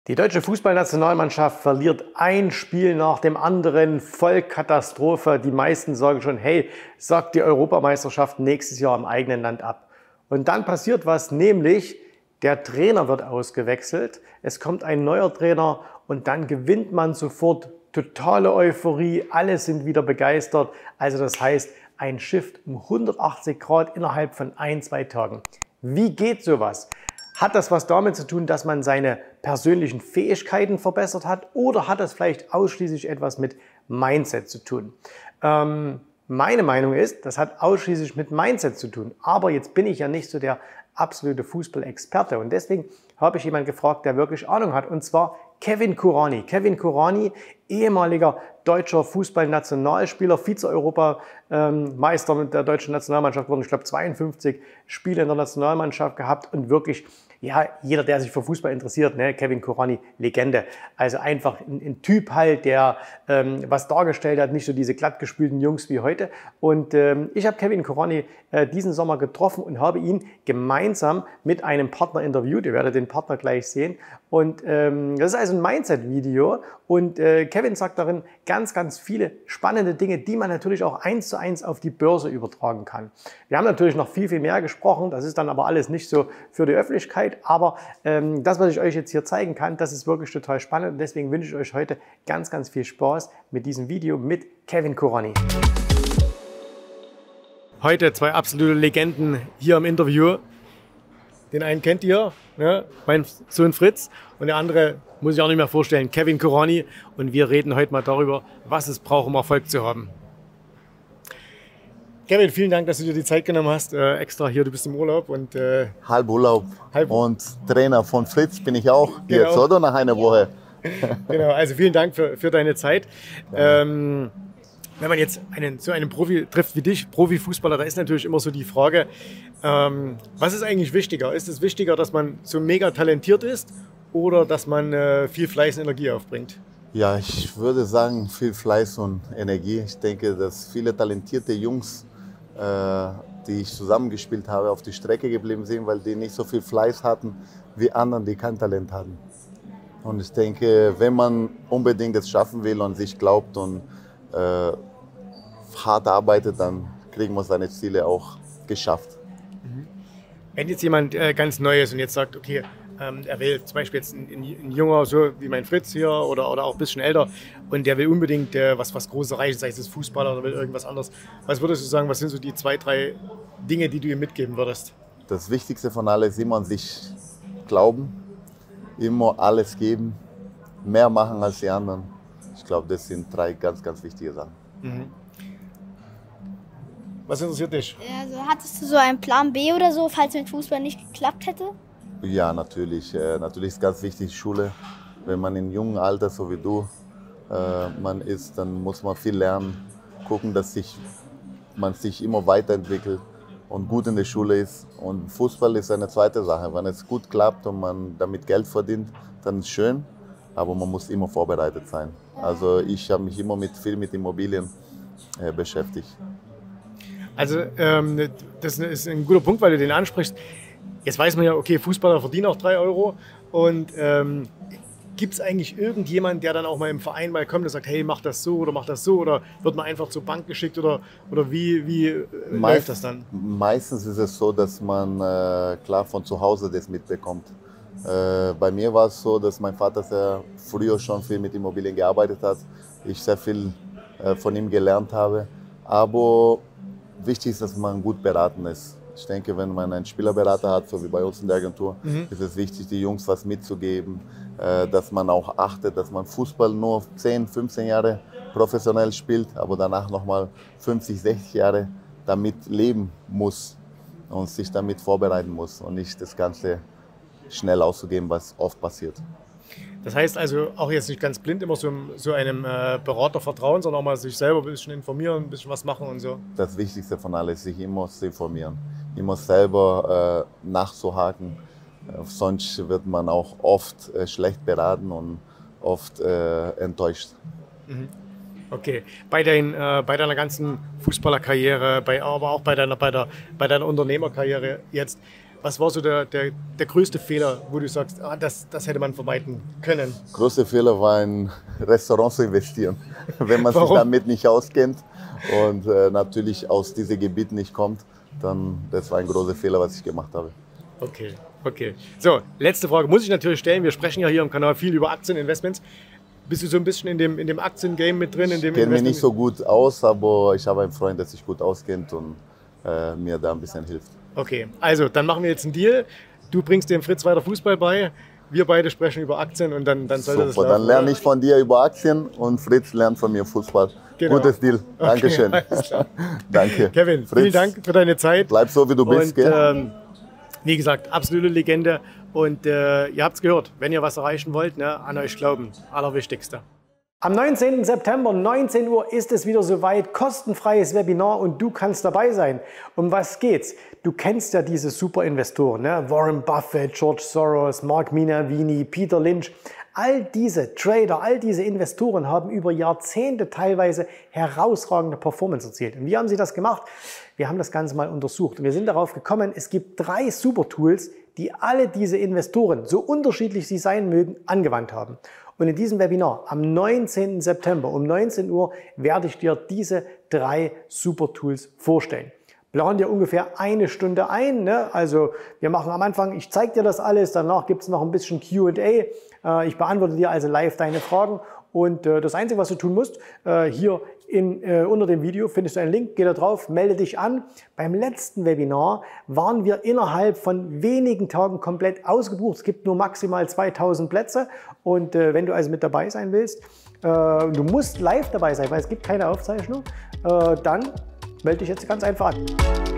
Die deutsche Fußballnationalmannschaft verliert ein Spiel nach dem anderen, Vollkatastrophe. Die meisten sagen schon, hey, sagt die Europameisterschaft nächstes Jahr im eigenen Land ab. Und dann passiert was, nämlich der Trainer wird ausgewechselt, es kommt ein neuer Trainer und dann gewinnt man sofort, totale Euphorie, alle sind wieder begeistert. Also das heißt, ein Shift um 180 Grad innerhalb von 1-2 Tagen. Wie geht sowas? Hat das was damit zu tun, dass man seine persönlichen Fähigkeiten verbessert hat, oder hat das vielleicht ausschließlich etwas mit Mindset zu tun? Meine Meinung ist, das hat ausschließlich mit Mindset zu tun. Aber jetzt bin ich ja nicht so der absolute Fußballexperte und deswegen habe ich jemanden gefragt, der wirklich Ahnung hat, und zwar Kevin Kurani. Kevin Kurani, ehemaliger deutscher Fußballnationalspieler, Vize-Europameister mit der deutschen Nationalmannschaft geworden. Ich glaube 52 Spiele in der Nationalmannschaft gehabt und wirklich, ja, jeder, der sich für Fußball interessiert, ne, Kevin Kurani, Legende. Also einfach ein Typ halt, der was dargestellt hat, nicht so diese glattgespülten Jungs wie heute. Und ich habe Kevin Kurani diesen Sommer getroffen und habe ihn gemeinsam mit einem Partner interviewt. Ihr werdet den Partner gleich sehen. Und das ist also ein Mindset-Video. Und Kevin sagt darin ganz, ganz viele spannende Dinge, die man natürlich auch 1:1 auf die Börse übertragen kann. Wir haben natürlich noch viel, viel mehr gesprochen. Das ist dann aber alles nicht so für die Öffentlichkeit. Aber das, was ich euch jetzt hier zeigen kann, das ist wirklich total spannend. Und deswegen wünsche ich euch heute ganz, ganz viel Spaß mit diesem Video mit Kevin Kurani. Heute zwei absolute Legenden hier im Interview. Den einen kennt ihr, ne? Mein Sohn Fritz, und der andere muss ich auch nicht mehr vorstellen, Kevin Kurani. Und wir reden heute mal darüber, was es braucht, um Erfolg zu haben. Kevin, vielen Dank, dass du dir die Zeit genommen hast, extra hier, du bist im Urlaub. Und, Halburlaub. Und Trainer von Fritz bin ich auch jetzt, oder? Nach einer Woche. Genau, also vielen Dank für deine Zeit. Wenn man jetzt so einen Profi trifft wie dich, Profifußballer, da ist natürlich immer so die Frage, was ist eigentlich wichtiger? Ist es wichtiger, dass man so mega talentiert ist oder dass man viel Fleiß und Energie aufbringt? Ja, ich würde sagen, viel Fleiß und Energie. Ich denke, dass viele talentierte Jungs, die ich zusammengespielt habe, auf die Strecke geblieben sind, weil die nicht so viel Fleiß hatten wie anderen, die kein Talent hatten. Und ich denke, wenn man unbedingt es schaffen will und sich glaubt und hart arbeitet, dann kriegen wir seine Ziele auch geschafft. Wenn jetzt jemand ganz neu ist und jetzt sagt, okay, er will zum Beispiel jetzt ein Junger, so wie mein Fritz hier, oder auch ein bisschen älter, und der will unbedingt was Großes erreichen, sei es Fußballer oder will irgendwas anderes. Was würdest du sagen, was sind so die 2, 3 Dinge, die du ihm mitgeben würdest? Das Wichtigste von allem ist immer an sich glauben, immer alles geben, mehr machen als die anderen. Ich glaube, das sind 3 ganz, ganz wichtige Sachen. Mhm. Was interessiert dich? Also, hattest du so einen Plan B oder so, falls mit Fußball nicht geklappt hätte? Ja, natürlich. Natürlich ist ganz wichtig Schule. Wenn man in jungen Alter, so wie du, man ist, dann muss man viel lernen, gucken, dass man sich immer weiterentwickelt und gut in der Schule ist. Und Fußball ist eine zweite Sache. Wenn es gut klappt und man damit Geld verdient, dann ist es schön, aber man muss immer vorbereitet sein. Also ich habe mich immer viel mit Immobilien beschäftigt. Also das ist ein guter Punkt, weil du den ansprichst. Jetzt weiß man ja, okay, Fußballer verdienen auch 3 Euro. Und gibt es eigentlich irgendjemanden, der dann auch mal im Verein mal kommt und sagt, hey, mach das so oder mach das so? Oder wird man einfach zur Bank geschickt? Oder wie läuft das dann? Meistens ist es so, dass man klar von zu Hause das mitbekommt. Bei mir war es so, dass mein Vater sehr früher schon viel mit Immobilien gearbeitet hat. Ich sehr viel von ihm gelernt habe. Aber wichtig ist, dass man gut beraten ist. Ich denke, wenn man einen Spielerberater hat, so wie bei uns in der Agentur, ist es wichtig, die Jungs was mitzugeben, dass man auch achtet, dass man Fußball nur 10, 15 Jahre professionell spielt, aber danach nochmal 50, 60 Jahre damit leben muss und sich damit vorbereiten muss und nicht das Ganze schnell auszugeben, was oft passiert. Das heißt also auch jetzt nicht ganz blind immer so einem Berater vertrauen, sondern auch mal sich selber ein bisschen informieren, ein bisschen was machen und so. Das Wichtigste von alles ist, sich immer zu informieren, immer selber nachzuhaken. Sonst wird man auch oft schlecht beraten und oft enttäuscht. Okay, bei deiner ganzen Fußballerkarriere, aber auch bei deiner Unternehmerkarriere jetzt, Was war so der größte Fehler, wo du sagst, das hätte man vermeiden können? Größte Fehler war, in Restaurants zu investieren. Wenn man sich damit nicht auskennt und natürlich aus diesem Gebiet nicht kommt, dann das war ein großer Fehler, was ich gemacht habe. Okay. So, letzte Frage muss ich natürlich stellen. Wir sprechen ja hier im Kanal viel über Aktieninvestments. Bist du so ein bisschen in dem Aktiengame mit drin? Ich kenne mich nicht so gut aus, aber ich habe einen Freund, der sich gut auskennt und mir da ein bisschen hilft. Okay, also dann machen wir jetzt einen Deal. Du bringst dem Fritz weiter Fußball bei, wir beide sprechen über Aktien und dann sollte das laufen. Dann lerne ich von dir über Aktien und Fritz lernt von mir Fußball. Genau. Gutes Deal. Dankeschön. Okay, Danke. Kevin, Fritz, vielen Dank für deine Zeit. Bleib so, wie du bist. Und, wie gesagt, absolute Legende. Und ihr habt es gehört, wenn ihr was erreichen wollt, ne, an euch glauben. Allerwichtigste. Am 19. September, 19 Uhr, ist es wieder soweit. Kostenfreies Webinar und du kannst dabei sein. Um was geht's? Du kennst ja diese Superinvestoren, ne? Warren Buffett, George Soros, Mark Minervini, Peter Lynch. All diese Trader, all diese Investoren haben über Jahrzehnte teilweise herausragende Performance erzielt. Und wie haben sie das gemacht? Wir haben das Ganze mal untersucht und wir sind darauf gekommen, es gibt 3 Supertools, die alle diese Investoren, so unterschiedlich sie sein mögen, angewandt haben. Und in diesem Webinar am 19. September um 19 Uhr werde ich dir diese 3 Supertools vorstellen. Plan dir ungefähr 1 Stunde ein. Ne? Also wir machen am Anfang, ich zeige dir das alles, danach gibt es noch ein bisschen Q&A. Ich beantworte dir also live deine Fragen. Und das Einzige, was du tun musst, hier unter dem Video findest du einen Link, geh da drauf, melde dich an. Beim letzten Webinar waren wir innerhalb von wenigen Tagen komplett ausgebucht. Es gibt nur maximal 2000 Plätze. Und wenn du also mit dabei sein willst, du musst live dabei sein, weil es gibt keine Aufzeichnung, dann melde dich jetzt ganz einfach an.